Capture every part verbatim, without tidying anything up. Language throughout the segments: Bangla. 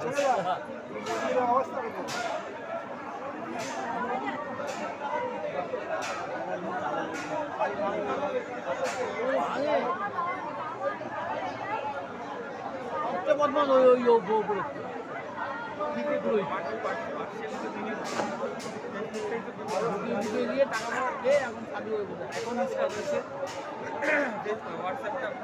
বদমান ওই ওই উপরে দিয়ে টাকা দিয়ে এখন চালু হয়ে বোঝা এখন স্টার্ট হয়েছে হোয়াটসঅ্যাপটা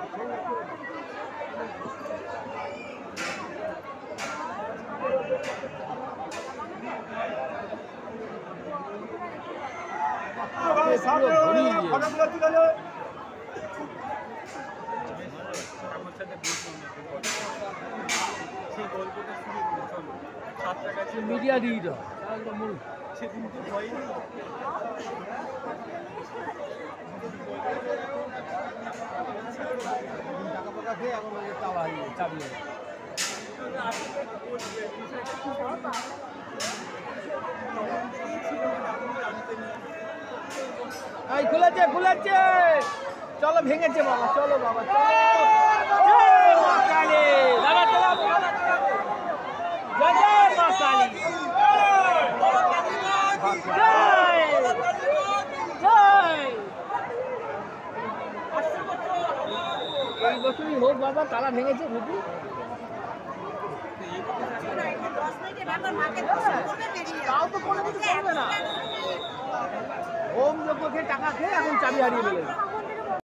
মিডিয়া দিয়ে দাও মূল সেদিন তো হয়নি টাকা পাকা খেয়ে এখন চাবি চাবি এই খুলেছে খুলেছে চলো ভেঙেছে বাবা চলো বাবা চলো দাদা চলো জয় মা কালী জয় জয় এই বছরই হোক বাবা তালা ভেঙেছে বুঝি তাও তো কোনো কিছু করবে না ওম যজ্ঞ খেয়ে টাকা খেয়ে এখন চাবি হারিয়ে ফেলেছে